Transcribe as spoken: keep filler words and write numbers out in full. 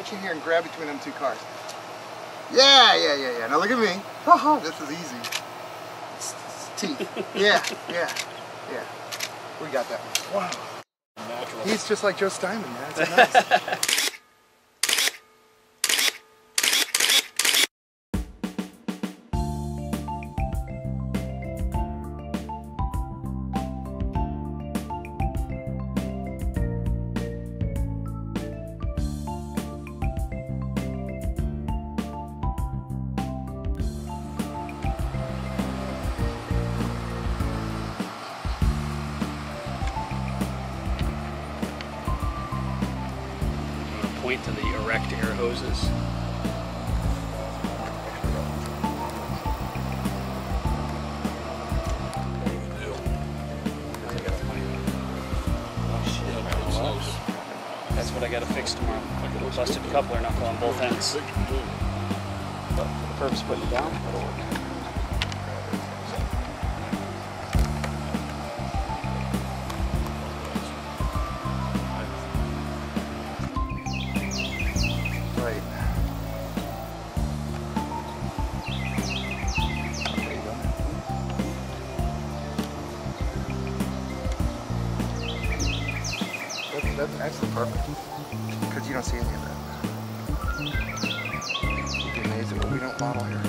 reach in here and grab between them two cars. Yeah, yeah, yeah, yeah. Now look at me. Oh, this is easy. It's, it's teeth. Yeah, yeah, yeah. We got that one. Wow. Natural. He's just like Joe Steinman, man. It's nice. Point to the erect air hoses. That's what I got to fix tomorrow. Busted coupler knuckle on both ends. But for the purpose of putting it down, it'll work. Right. That's, that's actually perfect, because you don't see any of that. You'd be amazed at what we don't model here.